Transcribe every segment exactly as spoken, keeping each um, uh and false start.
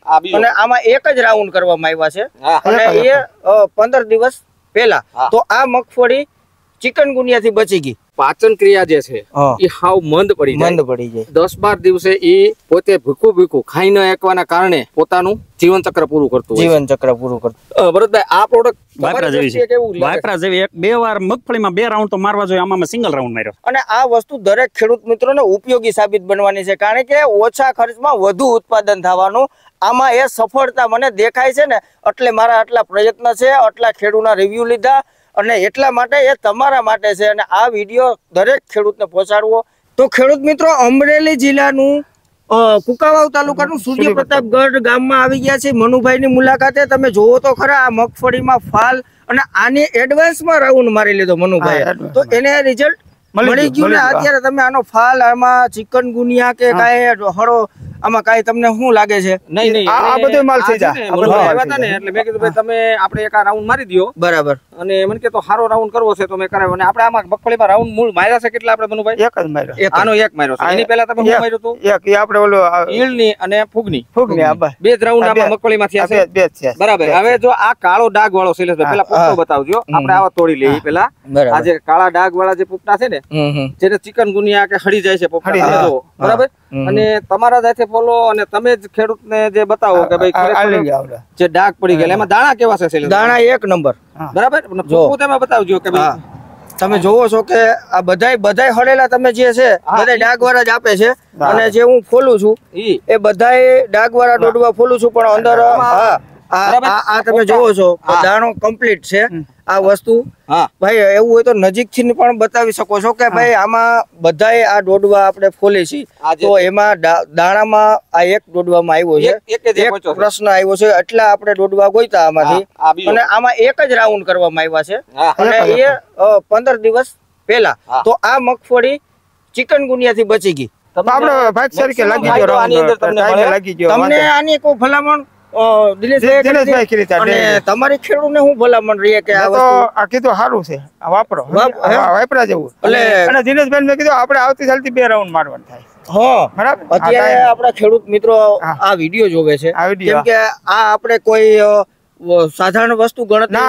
અને આમાં એક જ રાઉન્ડ કરવામાં આવ્યા છે અને એ પંદર દિવસ પહેલા તો આ મગફળી ચિકનગુનિયા થી બચી ગઈ। પાચન ક્રિયા જે છે એ હાવ મંદ પડી જાય મંદ પડી જાય દસ બાર દિવસે એ પોતે ભૂખું ભૂખું ખાઈ ન એકવાના કારણે પોતાનું જીવન ચક્ર પૂરું કરતું જીવન ચક્ર પૂરું કરતું। ભરતભાઈ આ પ્રોડક્ટ વાપરા જેવી છે વાપરા જેવી એક બે વાર મગફળીમાં બે રાઉન્ડ તો મારવા જોઈએ, આમાં સિંગલ રાઉન્ડ માર્યો અને આ વસ્તુ દરેક ખેડૂત મિત્રોને ઉપયોગી સાબિત બનવાની છે કારણ કે ઓછા ખર્ચમાં વધુ ઉત્પાદન થવાનું આમાં એ સફળતા મને દેખાય છે ને એટલે મારા આટલા પ્રયત્ન છે, આટલા ખેડૂતના રિવ્યુ લીધા અને એટલા માટે એ તમારા માટે છે અને આ વિડીયો દરેક ખેડૂતને પહોંચાડવો। તો ખેડૂત મિત્રો અમરેલી જિલ્લાનું કુકાવાવ તાલુકાનું સૂર્ય પ્રતાપગઢ ગામમાં આવી ગયા છે મનુભાઈની મુલાકાતે। તમે જોવો તો ખરા આ મગફળીમાં ફાલ અને આની એડવાન્સમાં રાઉન્ડ મારી લીધો મનુભાઈ, તો એને રિઝલ્ટ મળી ગયું ને અત્યારે તમે આનો ફાલ આમાં ચિકનગુનિયા કે કાંઈ હળો આમાં કાંઈ તમને શું લાગે છે? નહીં નહીં આ બધો માલ થઈ જાય એટલે મેં કીધું ભાઈ તમે આપણે એક રાઉન્ડ મારી દો બરાબર અને મને કે તો સારો રાઉન્ડ કરવો છે તો મેં કરાવ્યો અને આપણે આમાં મગફળીમાં રાઉન્ડ મૂળ માર્યા છે કેટલા આપણે મનુભાઈ? એક જ માર્યો આનો એક માર્યો છે એની પહેલા તમે શું માર્યું હતું? એક એ આપણે ઓલો ઈળની અને ફૂગની ફૂગની બે જ રાઉન્ડ આમાં મગફળીમાં થયા છે બે જ છે બરાબર। હવે જો આ કાળો ડાઘ વાળો શૈલેષભાઈ પેલા પોપટો બતાવજો, આપણે આવા તોડી લઈએ પેલા આ જે કાળા ડાઘ વાળા જે પોપટા છે ને જેને ચિકનગુનિયા કે હળી જાય છે પોપટા જો બરાબર અને તમારા સાથે ફોલો અને તમે જ ખેડૂતને જે બતાવો કે ભાઈ જે ડાઘ પડી ગયેલા એમાં દાણા કેવા છે શૈલેષ? દાણા એક નંબર બરાબર તમે બતાવજો કે ભાઈ તમે જોવો છો કે આ બધાય બધાય હળેલા તમે જે છે બધાય ડાઘ વાળા જ આપે છે અને જે હું ફોલું છું એ બધાય ડાઘ વાળા ડોડવા ફોલું છું પણ અંદર હા આ તમે જોવો છો દાણો કમ્પ્લીટ છે આ વસ્તુ ભાઈ એવું હોય તો નજીક થી પણ બતાવી શકો છો કે ભાઈ આમાં બધાય આ ડોડવા આપણે ફોલે છે તો એમાં દાણામાં આ એક ડોડવામાં આવ્યો છે એક પ્રશ્ન આવ્યો છે એટલા આપણે ડોડવા ગોઈતા આમાંથી અને આમાં એક જ રાઉન્ડ કરવામાં આવ્યા છે અને એ પંદર દિવસ પહેલા તો આ મગફળી ચિકનગુનિયા થી બચી ગઈ। તમને આની કોઈ ભલામણ તમારી ખેડૂતને હું ભલામણ રહીએ કે આ કીધું સારું છે વાપરો વાપરા જેવું અને દિનેશભાઈ મેં કીધું આપણે આવતી સાલથી બે રાઉન્ડ મારવાનું થાય। હા બરાબર અત્યારે આપણા ખેડૂત મિત્રો આ વિડીયો જોવે છે કેમ કે આ આપણે કોઈ સાધારણ વસ્તુ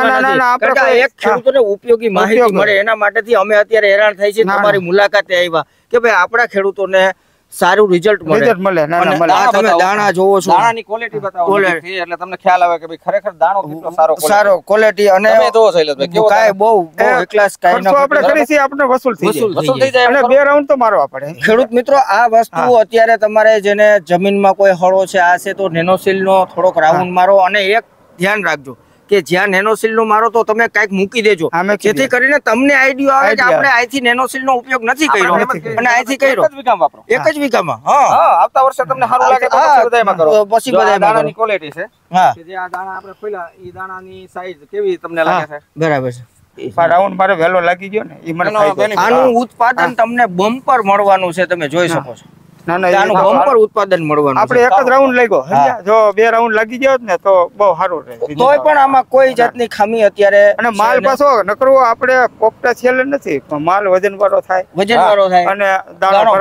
ગણતરી એક ખેડૂતોને ઉપયોગી માહિતી મળે એના માટેથી અમે અત્યારે હેરાન થઈ છે તમારી મુલાકાતે આવ્યા કે ભાઈ આપણા ખેડૂતોને સારું રિઝલ્ટ મળે મળે તમે દાણા જોવો છો દાણાની ક્વોલિટી બતાવો એટલે તમને ખ્યાલ આવે કે ભાઈ ખરેખર દાણો કેટલો સારો સારો ક્વોલિટી અને તમે તો શૈલેષભાઈ કેવો કાય બહુ બહુ એકલાસ કાય ના આપણે કરી છે આપણે વસૂલ થઈ જાય વસૂલ થઈ જાય અને બે રાઉન્ડ તો મારવા પડે। ખેડૂત મિત્રો આ વસ્તુ અત્યારે તમારે જેને જમીનમાં કોઈ હળો છે આ છે તો નેનોસિલ નો થોડોક રાઉન્ડ મારો અને એક ધ્યાન રાખજો કે જ્યાં નેનોસિલ નો મારો તો તમે કઈક મૂકી દેજો જેથી કરીને તમને આઈડિયા આવે કે આપણે અહીંથી નેનોસિલ નો ઉપયોગ નથી કર્યો અને અહીંથી કર્યો એક જ વીઘામાં વાપરો એક જ વીઘામાં હા આવતા વર્ષે તમને સારું લાગે તો પછી બધાયમાં કરો પછી બધાયમાં દાણાની ક્વોલિટી છે હા કે જે આ દાણા આપણે ખોલ્યા ઈ દાણાની સાઈઝ કેવી તમને લાગે છે? બરાબર છે રાઉન્ડ મારે વેલો લાગી ગયો ને ઈ મને આનું ઉત્પાદન તમને બમ્પર મળવાનું છે તમે જોઈ શકો છો બમ્પર ઉત્પાદન મળવાનું આપણે એક જ રાઉન્ડ લાગ્યો જો બે રાઉન્ડ લાગી ગયો ને તો બહુ સારું રહે તોય પણ આમાં કોઈ જાતની ખામી અત્યારે અને માલ પાછો નકરો આપણે પોપટા છેલ્લે નથી માલ વજન વાળો થાય વજન વાળો થાય અને દાણો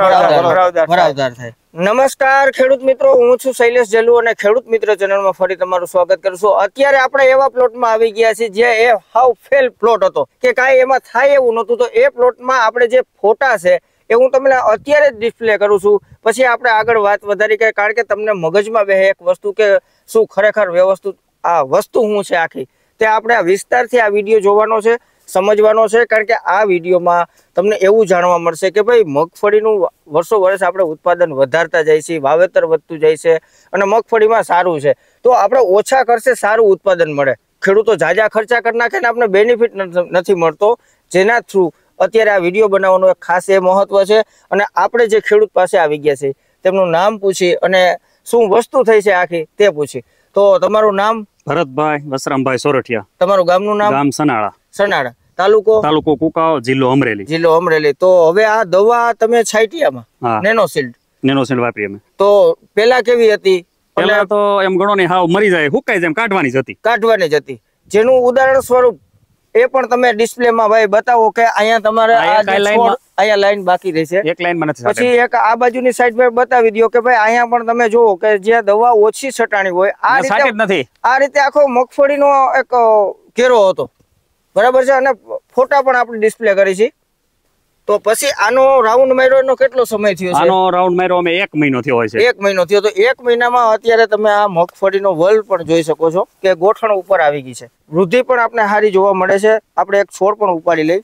ભરાવદાર થાય। નમસ્કાર ખેડૂત મિત્રો, હું છું શૈલેષ જલુ અને ખેડૂત મિત્ર ચેનલમાં ફરી તમારું સ્વાગત કરું છું। અત્યારે આપણે એવા પ્લોટમાં આવી ગયા છીએ જે એ હાવ ફેલ પ્લોટ હતો કે કાંઈ એમાં થાય એવું નતું, તો એ પ્લોટમાં આપણે જે ફોટા છે એ હું તમને અત્યારે જ ડિસ્પ્લે કરું છું, પછી આપણે આગળ વાત વધારી કે કારણ કે તમને મગજમાં બે એક વસ્તુ કે શું ખરેખર વ્યવસ્થિત આ વસ્તુ શું છે આખી તે આપણે આ વિસ્તારથી આ વિડીયો જોવાનો છે, સમજવાનો છે, કારણ કે આ વિડીયોમાં તમને એવું જાણવા મળશે કે ભાઈ મગફળીનું વર્ષો વર્ષ આપણે ઉત્પાદન વધારતા જાય છે, વાવેતર વધતું જાય છે અને મગફળીમાં સારું છે તો આપણે ઓછા ખર્ચે સારું ઉત્પાદન મળે। ખેડૂતો જાજા ખર્ચા કરી નાખે ને આપણે બેનિફિટ નથી મળતો, જેના થ્રુ અત્યારે આ વિડીયો બનાવવાનો એક ખાસ એ મહત્વ છે અને આપણે જે ખેડૂત પાસે આવી ગયા છે તેમનું નામ પૂછી અને શું વસ્તુ થઈ છે આખી તે પૂછી। તો તમારું નામ? ભરતભાઈ વસરામભાઈ સોરઠિયા। તમારું ગામનું નામ? ગામ સનાળા। સનાળા તાલુકો? તાલુકો કુકાવ, જિલ્લો અમરેલી। જિલ્લો અમરેલી। તો હવે આ દવા તમે છાંટી આમાં નેનોસિલ્ડ? નેનોસિલ્ડ વાપરી અમે। તો પેલા કેવી હતી? પેલા તો એમ ગણો ને હાવ મરી જાય હુકાઈ જાય એમ કાઢવાની જ હતી। કાઢવાની જ હતી, જેનું ઉદાહરણ સ્વરૂપ એ પણ તમે ડિસ્પ્લે માં ભાઈ બતાવો કે અહીંયા તમારે અહીંયા લાઈન બાકી રહેશે, એક લાઈન માં નથી. પછી એક આ બાજુની સાઈડ પર બતાવી દો કે ભાઈ અહીંયા પણ તમે જુઓ કે જે દવા ઓછી છટાણી હોય આ રીતે નથી. આ રીતે આખો મગફળીનો એક કેરો હતો, બરાબર છે. અને ફોટા પણ આપણે ડિસ્પ્લે કરી છે. તો પછી આનો રાઉન્ડ માર્યો એનો કેટલો સમય થયો છે? આનો રાઉન્ડ માર્યો અમે એક મહિનો થયો હોય છે. એક મહિનો થયો. તો એક મહિનામાં અત્યારે તમે આ મગફળીનો વલ પણ જોઈ શકો છો કે ગોઠણ ઉપર આવી ગઈ છે. વૃદ્ધિ પણ આપણે સારી જોવા મળે છે. આપણે એક છોડ પણ ઉપાડી લઈ.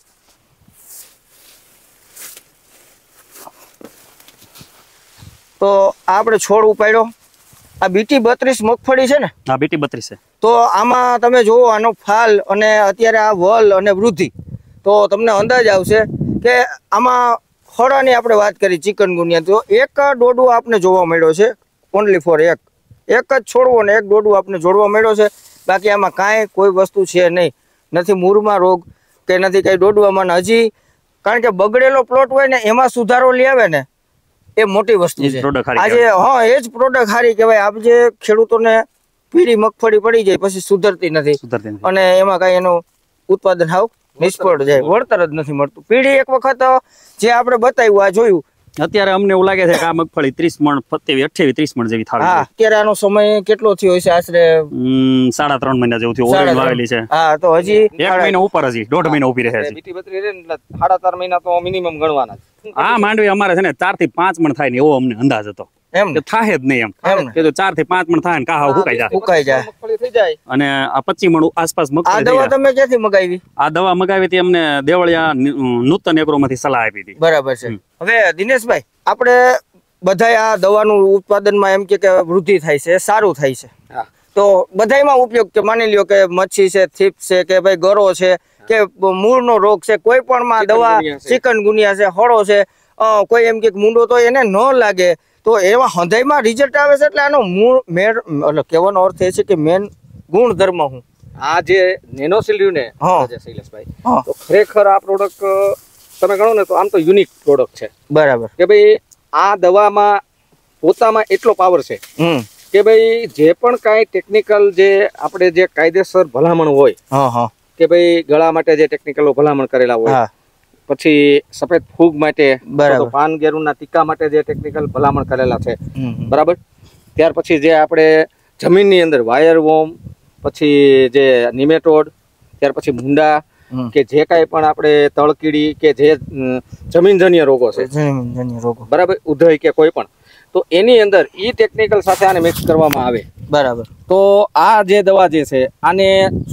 તો આપણે છોડ ઉપાડ્યો. આ બીટી બત્રીસ મગફળી છે ને? હા, બીટી બત્રીસ છે. તો આમાં તમે જોવો આનો ફાલ અને અત્યારે આ વલ અને વૃદ્ધિ, તો તમને અંદાજ આવશે કે આમાં ખોરાની આપણે વાત કરી ચિકનગુનિયા, તો એક દોડવો આપણે જોવા મળ્યો છે. ઓનલી ફોર એક એક જ છોડવો ને એક દોડવો આપણે જોડવા મળ્યો છે. બાકી આમાં કાંઈ કોઈ વસ્તુ છે નહીં. નથી મૂળમાં રોગ કે નથી કાંઈ દોડવામાં. હજી કારણ કે બગડેલો પ્લોટ હોય ને એમાં સુધારો લઈ આવે ને એ મોટી વસ્તુ છે. આજે હા એ જ પ્રોડક્ટ સારી કહેવાય. આપ જે ખેડૂતોને પીળી મગફળી પડી જાય પછી સુધરતી નથી અને એમાં કાંઈ એનું ઉત્પાદન હાવ નિષ્ફળ જાય, વળતર જ નથી મળતું. પીળી એક વખત જે આપણે બતાવ્યું આ જોયું, અત્યારે અમને એવું લાગે છે કે આ મગફળી ત્રીસ મણ સત્યાવીસ અઠ્યાવીસ ત્રીસ મણ જેવી થાય. હા, અત્યારે આનો સમય કેટલો થયો છે? આશરે સાડા ત્રણ મહિના જેવું થયું. ઓરેન્જ વાવેલી છે. હા, તો હજી એક મહિનો ઉપર, હજી દોઢ મહિનો ઉભી રહે છે. બીટી બત્રીસ રહે ને સાડા ચાર મહિના તો મિનિમમ ગણવાના. આ માંડવી અમારે છે ને ચાર થી પાંચ મણ થાય ને એવો અમને અંદાજ હતો. એમ થાય જ નહીં એમ કે ચાર થી પાંચ મણ થાય ને કા હુકાઈ જાય હુકાઈ જાય મગફળી થઈ જાય. અને આ પચીસ મણ આસપાસ આ મગફળી. દવા તમે ક્યાંથી મગાવી? આ દવા મગાવી હતી અમને દેવળિયા નૂતન એગ્રો માંથી સલાહ આપી હતી. બરાબર છે. હવે દિનેશભાઈ, આપણે બધા આ દવાનું ઉત્પાદનમાં એમ કે વૃદ્ધિ થાય છે, સારું થાય છે, તો બધામાં ઉપયોગ કે માની લ્યો કે મચ્છી છે, થીપ છે, કે ભાઈ ગરો છે, કે મૂળનો રોગ છે, કોઈ પણ માં દવા, ચિકનગુનિયા છે, હળો છે, કોઈ એમ કે મૂંડો તો એને ન લાગે તો એવા હંધાઈમાં રિઝલ્ટ આવે છે. એટલે આનો મૂળ મેળ એટલે કહેવાનો અર્થ એ છે કે મેન ગુણધર્મ હું આ જે નેનોસિલ રહ્યું ને શૈલેષભાઈ, તો ખરેખર આ પ્રોડક્ટ તમે ગણો ને તો આમ તો યુનિક પ્રોડક્ટ છે. બરાબર કે ભાઈ આ દવામાં પોતામાં એટલો પાવર છે કે ભાઈ જે પણ કાંઈ ટેકનિકલ જે આપણે જે કાયદેસર ભલામણ હોય કે ભાઈ ગળા માટે જે ટેકનિકલ ભલામણ કરેલા હોય, પછી સફેદ ફૂગ માટે, પાન ગેરુના ટીકા માટે જે ટેકનિકલ ભલામણ કરેલા છે, બરાબર. ત્યાર પછી જે આપણે જમીનની અંદર વાયર વોર્મ, પછી જે નિમેટોડ, ત્યાર પછી મુંડા કે જે કાંઈ પણ આપણે તળકીડી કે જે જમીનજન્ય રોગો છે, જમીનજન્ય રોગો, બરાબર, ઉધઈ કે કોઈ પણ, તો એની અંદર ઈ ટેકનિકલ સાથે આને મિક્સ કરવામાં આવે. બરાબર. તો આ જે દવા જે છે આને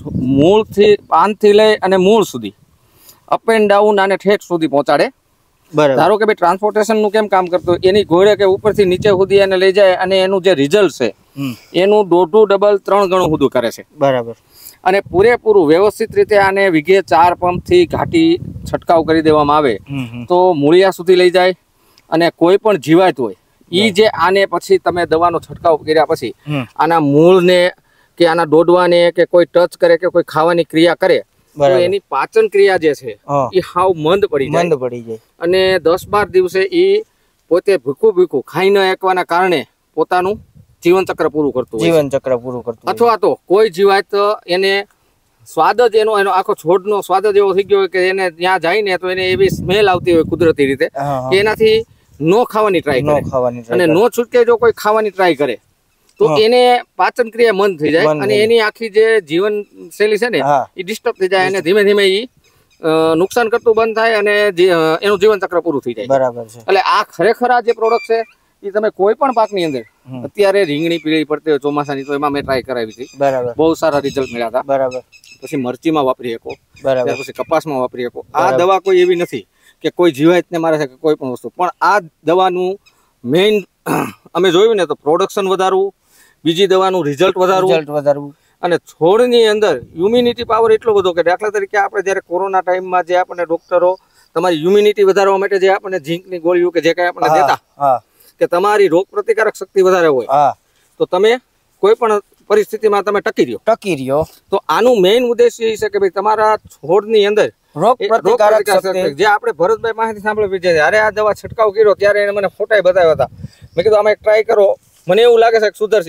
મૂળથી પાનથી લઈ અને મૂળ સુધી અપ એન્ડ ડાઉન આને ઠેઠ સુધી પહોંચાડે. ધારો કે ભાઈ ટ્રાન્સપોર્ટેશન નું કેમ કામ કરતું, એની ઘોડે કે ઉપરથી નીચે સુધી એને લઈ જાય અને એનું જે રિઝલ્ટ છે એનું દોઢું ડબલ ત્રણ ગણું સુધી કરે છે. બરાબર. અને પૂરેપૂરું વ્યવસ્થિત રીતે આને વીઘે ચાર પંપ થી ઘાટી છંટકાવ કરી દેવામાં આવે તો મૂળિયા સુધી લઈ જાય. અને કોઈ પણ જીવાત હોય ઈ જે આને પછી તમે દવાનો છંટકાવ કર્યા પછી આના મૂળને કે આના દોડવાને કે કોઈ ટચ કરે કે કોઈ ખાવાની ક્રિયા કરે તો એની પાચન ક્રિયા જે છે એ હાવ મંદ પડી જાય મંદ પડી જાય અને દસ બાર દિવસે ઈ પોતે ભૂખું ભૂખું ખાઈ ન એકવાના કારણે પોતાનું જીવન ચક્ર પૂરું કરતું જીવન ચક્ર પૂરું કરતું અથવા તો કોઈ જીવાત એને સ્વાદ જ એનો એનો આખો છોડનો સ્વાદ જ એવો થઈ ગયો કે એને ત્યાં જાય ને તો એને એવી સ્મેલ આવતી હોય કુદરતી રીતે કે એનાથી નો ખાવાની ટ્રાય કરે અને નો છૂટકે જો કોઈ ખાવાની ટ્રાય કરે તો એને પાચન ક્રિયા મંદ થઈ જાય અને એની આખી જે જીવન શૈલી છે ને એ ડિસ્ટર્બ થઈ જાય અને ધીમે ધીમે એ નુકસાન કરતું બંધ થાય અને એનું જીવન ચક્ર પૂરું થઈ જાય. બરાબર છે. એટલે આ ખરેખર આ જે પ્રોડક્ટ છે એ તમે કોઈ પણ પાકની અંદર અત્યારે રીંગણી પીળી પડતી હોય ચોમાસાની તો એમાં મેં ટ્રાય કરાવી હતી. બરાબર. બહુ સારા રિઝલ્ટ મળ્યા હતા. બરાબર. પછી મરચીમાં વાપરી શકો, બરાબર, પછી કપાસમાં વાપરી શકો. આ દવા કોઈ એવી નથી કે કોઈ જીવાતને મારે છે કે કોઈ પણ વસ્તુ, પણ આ દવાનું મેઇન અમે જોયું ને તો પ્રોડક્શન વધારવું, બીજી દવાનું રિઝલ્ટ વધારવું, રિઝલ્ટ વધારવું અને છોડની અંદર હ્યુમિનિટી પાવર એટલો બધો કે દાખલા તરીકે આપણે જ્યારે કોરોના ટાઈમમાં જે આપણને ડોક્ટરો તમારી હ્યુમિનિટી વધારવા માટે જે આપણને ઝીંકની ગોળીઓ કે જે કાંઈ આપણને દેતા કે તમારી રોગ પ્રતિકારક શક્તિ વધારે હોય તો તમે કોઈ પણ પરિસ્થિતિમાં તમે ટકી રહ્યો ટકી રહ્યો તો આનું મેઇન ઉદ્દેશ્ય એ છે કે ભાઈ તમારા છોડની અંદર રોગ પ્રતિકારક શક્તિ જે આપણે ભરતભાઈ પાસેથી સાંભળવી છે, અરે આ દવા છંટકાવ કર્યો ત્યારે એને મને ફોટા બતાવ્યા હતા. મેં કીધું આમાં એક ટ્રાય કરો, મને એવું લાગે છે કે સુધરશે.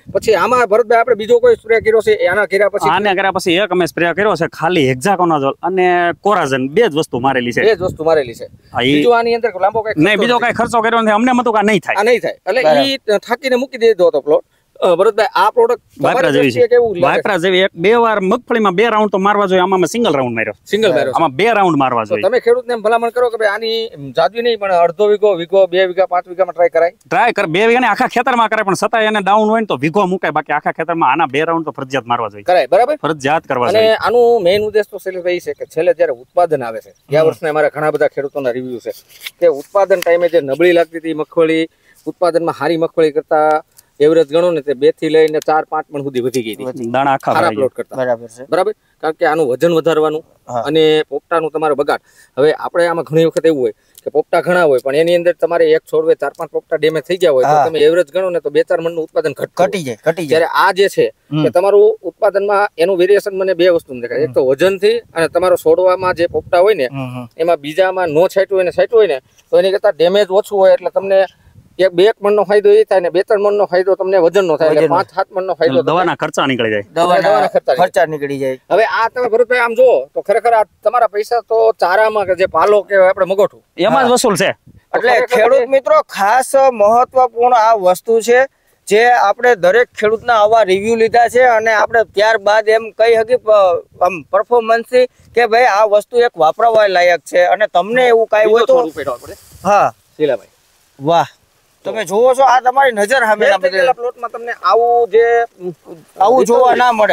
પછી આમાં ભરતભાઈ આપણે બીજો કોઈ સ્પ્રે કર્યો છે આના કર્યા પછી આને કર્યા પછી એક અમે સ્પ્રે કર્યો છે ખાલી હેક્ઝાકોનાઝોલ અને કોરાઝન બે જ વસ્તુ મારેલી છે બે જ વસ્તુ મારેલી છે બીજો આની અંદર લાંબો કઈ નહીં બીજો કઈ ખર્ચો કર્યો નથી અમને મતું કે નહીં થાય આ નહીં થાય એટલે ઈ થાકીને મૂકી દીધો હતો પ્લોટ ભરતભાઈ આ પ્રોડક્ટ વાયપરા જેવી છે વાયપરા જેવી એક બે વાર મગફળીમાં બે રાઉન્ડ તો મારવા જોઈએ આમાં સિંગલ રાઉન્ડ માર્યો સિંગલ માર્યો આમાં બે રાઉન્ડ મારવા જોઈએ તમે ખેડૂતને ભલામણ કરો કે ભાઈ આની જાદવી નહીં પણ અડધો વીઘો વીઘો બે વીઘા પાંચ વીઘામાં ટ્રાય કરાય ટ્રાય કર બે વીઘા ને આખા ખેતરમાં કરે પણ છતાં એને ડાઉન હોય ને તો વીઘો મુકાય બાકી આખા ખેતરમાં આના બે રાઉન્ડ તો ફરજિયાત મારવા જોઈએ કરાય બરાબર ફરજિયાત કરવા અને જોઈએ આનું મેઇન ઉદ્દેશ તો શૈલેષભાઈ છે કે છેલ્લે જ્યારે ઉત્પાદન આવે છે ગયા વર્ષના અમારા ઘણા બધા ખેડૂતોના રિવ્યુ છે કે ઉત્પાદન ટાઈમે જે નબળી લાગતી હતી મગફળી ઉત્પાદનમાં હારી મગફળી કરતા એવરેજ ગણો ને તે બે થી લઈને ચાર પાંચ મણ સુધી વધી ગઈ હતી દાણા આખા સારા પ્લોટ કરતા બરાબર છે બરાબર કારણ કે આનું વજન વધારવાનું અને પોપટાનું તમારો બગાડ હવે આપણે આમાં ઘણી વખત એવું હોય કે પોપટા ઘણા હોય પણ એની અંદર તમારે એક છોડવે ચાર પાંચ પોપટા ડેમેજ થઈ ગયા હોય તો તમે એવરેજ ગણો ને તો બે ચાર મણનું ઉત્પાદન ઘટી જાય ઘટી જાય જ્યારે આ જે છે કે તમારું ઉત્પાદનમાં એનું વેરિએશન મને બે વસ્તુ દેખાય એક તો વજનથી અને તમારો છોડવામાં જે પોપટા હોય ને એમાં બીજામાં નો છાંટ્યું હોય ને છાંટ્યું હોય ને તો એની કરતા ડેમેજ ઓછું હોય એટલે તમને એક બે એક મણનો ફાયદો એ થાય ને બે ત્રણ મણનો ફાયદો તમને વજનનો થાય એટલે પાંચ સાત મણનો ફાયદો દવાના ખર્ચા નીકળી જાય દવાના ખર્ચા નીકળી જાય હવે આ તમે ભરતભાઈ આમ જો તો ખરેખર આ તમારા પૈસા તો ચારામાં કે જે પાલો કે આપણે મગોઠું એમાં જ વસૂલ છે એટલે ખેડૂત મિત્રો ખાસ મહત્વપૂર્ણ આ વસ્તુ છે જે આપણે દરેક ખેડૂતના આવા રિવ્યુ લીધા છે અને આપણે ત્યારબાદ એમ કહી શકી આમ પરફોર્મન્સથી કે ભાઈ આ વસ્તુ એક વાપરવા લાયક છે અને તમને એવું કાંઈ હોય તો હા શીલાભાઈ વાહ તમે જોવો છો આ તમારી નજર સામે પ્લોટમાં તમને આવું જે આવું જોવા ના મળે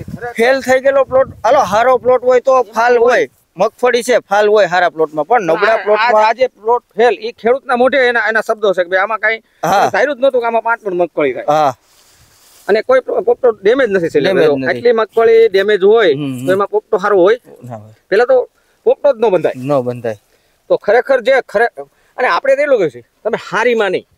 ફેલ થઈ ગયેલો પ્લોટ હાલો હારો પ્લોટ હોય તો ફાલ હોય મગફળી છે ફાલ હોય હારા પ્લોટમાં પણ નબળા પ્લોટમાં આ જે પ્લોટ ફેલ ઈ ખેડૂતના મોઢે એના એના શબ્દો છે કે ભાઈ આમાં કઈ ધાર્યું જ નતું કે આમાં પાંચ મણ મગફળી થાય હા અને કોઈ પોપટો ડેમેજ નથી છે આટલી મગફળી ડેમેજ હોય તો એમાં પોપટો સારો હોય પેલા તો પોપટો જ ન બંધાય ન બંધાય તો ખરેખર જે ખરે અને આપણે તો એટલું કહ્યું છે તમે હારીમાં નહીં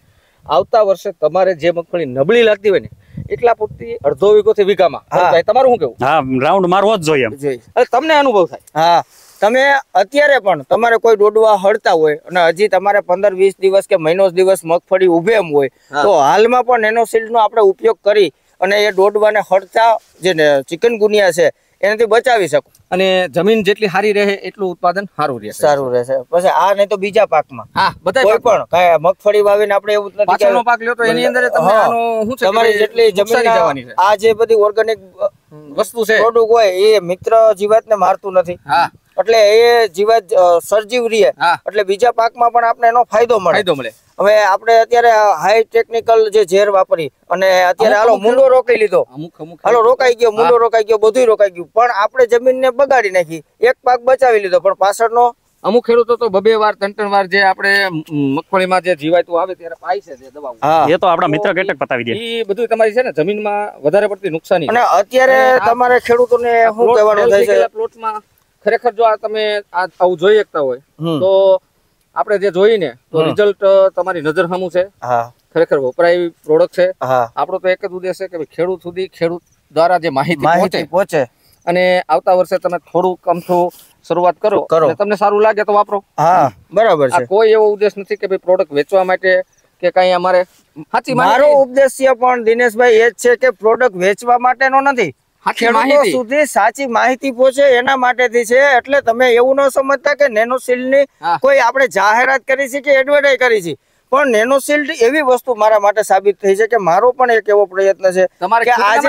આવતા વર્ષે તમારે જે મગફળી નબળી લાગતી હોય ને એટલા પૂરતી અડધો વીઘો થી વીઘામાં તમારું શું કેવું હા રાઉન્ડ મારવો જ જોઈએ એટલે તમને અનુભવ થાય હા તમે અત્યારે પણ તમારે કોઈ ડોડવા હળતા હોય અને હજી તમારે પંદર વીસ દિવસ કે મહિનો દિવસ મગફળી ઉભે એમ હોય તો હાલમાં પણ નેનોસીલ્ડ નો આપણે ઉપયોગ કરી અને એ ડોડવાને હળતા જે ચિકનગુનિયા છે એનાથી બચાવી શકો અને જમીન જેટલી સારી રહે એટલું ઉત્પાદન સારું રહે સારું રહેશે પછી આ નહીં તો બીજા પાકમાં હા બધા કોઈ પણ કાંઈ મગફળી વાવીને આપણે એવું નથી પાછળનો પાક લ્યો તો એની અંદર તમને આનો શું છે તમારી જેટલી જમીન જવાની છે આ જે બધી ઓર્ગેનિક વસ્તુ છે પ્રોડક્ટ હોય એ મિત્ર જીવાતને મારતું નથી હા એટલે એ જીવાત સર્જીવ રહે એટલે બીજા પાકમાં પણ આપણે એનો ફાયદો મળે ફાયદો મળે હવે આપણે અત્યારે હાઈ ટેકનિકલ જે ઝેર વાપરી અને અત્યારે હાલો મૂંડો રોકાઈ લીધો હાલો રોકાઈ ગયો મૂંડો રોકાઈ ગયો બધું રોકાઈ ગયું પણ આપણે જમીનને બગાડી નાખી એક પાક બચાવી લીધો પણ પાછળનો અમુક ખેડૂતો તો બબે વાર ત્રણ ત્રણ વાર જે આપણે મગફળીમાં જે જીવાતું આવે ત્યારે પાય છે જે દવા એ તો આપણા મિત્ર કેટક પતાવી દે એ બધું તમારી છે ને જમીનમાં વધારે પડતી નુકસાની અને અત્યારે તમારે ખેડૂતોને શું કહેવાનું થાય છે પ્લોટમાં ખરેખર જો આ તમે આ આવું જોઈ શકતા હોય તો આપણે જે જોઈને તો રિઝલ્ટ તમારી નજર સામું છે ખરેખર વપરાય એવી પ્રોડક્ટ છે આપણો તો એક જ ઉદ્દેશ છે કે ખેડૂત સુધી ખેડૂત દ્વારા જે માહિતી પહોંચે અને આવતા વર્ષે તમે થોડું કમથું શરૂઆત કરો અને તમને સારું લાગે તો વાપરો હા બરાબર છે કોઈ એવો ઉદ્દેશ નથી કે ભાઈ પ્રોડક્ટ વેચવા માટે કે કઈ અમારે સાચી મારો ઉદ્દેશ્ય પણ દિનેશભાઈ એ જ છે કે પ્રોડક્ટ વેચવા માટેનો નથી ખેડૂતો સુધી સાચી માહિતી પહોંચે એના માટેથી છે એટલે તમે એવું ન સમજતા કે નેનોશિલ્ડ ની કોઈ આપણે જાહેરાત કરી છે કે એડવર્ટાઈઝ કરી છે પણ નેનોશિલ્ડ એવી વસ્તુ મારા માટે સાબિત થઈ છે કે મારો પણ એક એવો પ્રયત્ન છે કે આજે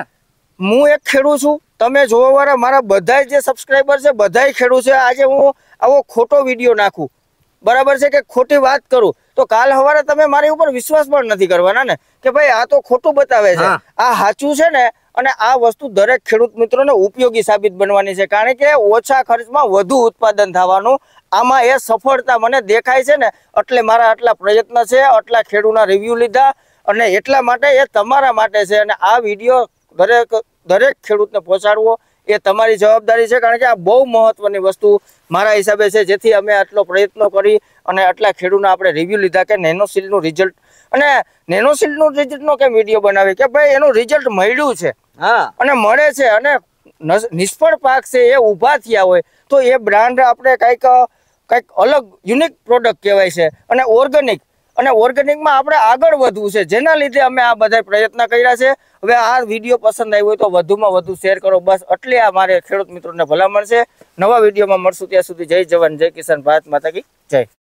હું એક ખેડૂત છું તમે જોવા વાળા મારા બધા જે સબસ્ક્રાઈબર છે બધા ખેડૂત છે આજે હું આવો ખોટો વિડીયો નાખું બરાબર છે કે ખોટી વાત કરું તો કાલ સવારે તમે મારી ઉપર વિશ્વાસ પણ નથી કરવાના ને કે ભાઈ આ તો ખોટું બતાવે છે આ સાચું છે ને અને આ વસ્તુ દરેક ખેડૂત મિત્રોને ઉપયોગી સાબિત બનવાની છે કારણ કે ઓછા ખર્ચમાં વધુ ઉત્પાદન થવાનું આમાં એ સફળતા મને દેખાય છે ને એટલે મારા આટલા પ્રયત્ન છે આટલા ખેડૂતના રિવ્યુ લીધા અને એટલા માટે એ તમારા માટે છે અને આ વિડીયો દરેક દરેક ખેડૂતને પહોંચાડવો એ તમારી જવાબદારી છે કારણ કે આ બહુ મહત્વની વસ્તુ મારા હિસાબે છે જેથી અમે આટલો પ્રયત્નો કરી અને આટલા ખેડૂતના આપણે રિવ્યુ લીધા કે નેનોશિલ્ડનું રિઝલ્ટ અને નેનોશિલ્ડનું રિઝલ્ટનો કેમ વિડીયો બનાવી કે ભાઈ એનું રિઝલ્ટ મળ્યું છે હા અને મળે છે અને નિષ્ફળ પાક છે એ ઊભા થયા હોય તો એ બ્રાન્ડ આપણે કંઈક કંઈક અલગ યુનિક પ્રોડક્ટ કહેવાય છે અને ઓર્ગેનિક અને ઓર્ગેનિકમાં આપણે આગળ વધવું છે, જેના લીધે અમે આ બધા પ્રયત્ન કર્યા છે. હવે આ વિડીયો પસંદ આવ્યો હોય તો વધુમાં વધુ શેર કરો. બસ એટલે આ મારે ખેડૂત મિત્રોને ભલામણ છે. નવા વિડીયોમાં મળશું, ત્યાં સુધી જય જવાન જય કિસાન, ભારત માતા કી જય.